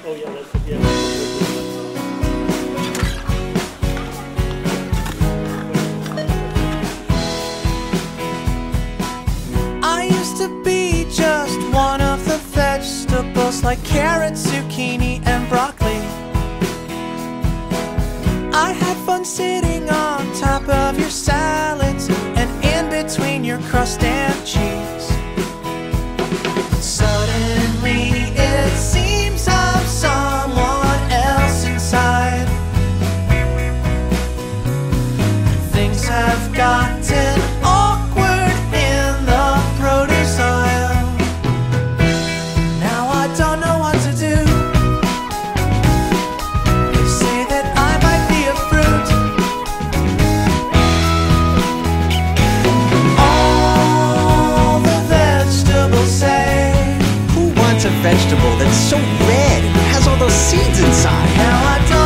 Oh yeah, that's it. Yeah. I used to be just one of the vegetables like carrots, zucchini, and broccoli. I had fun sitting on top of your salads and in between your crust and cheese. Suddenly it seems I'm someone else inside. Things have gotten awkward in the produce aisle. Now I don't know what to do. They say that I might be a fruit. All the vegetables say, Who wants a vegetable that's so red and has all those seeds inside? now I don't